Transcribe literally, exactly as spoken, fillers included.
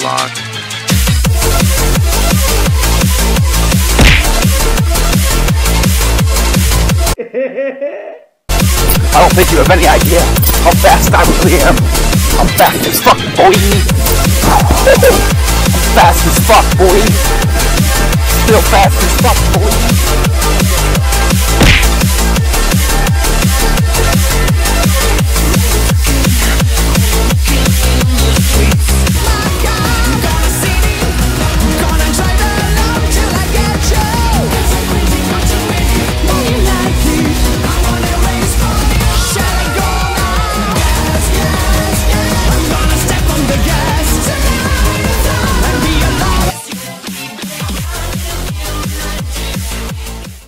block. I don't think you have any idea how fast I really am. I'm fast as fuck, boy. I'm fast as fuck, boy. Still fast as fuck, boy.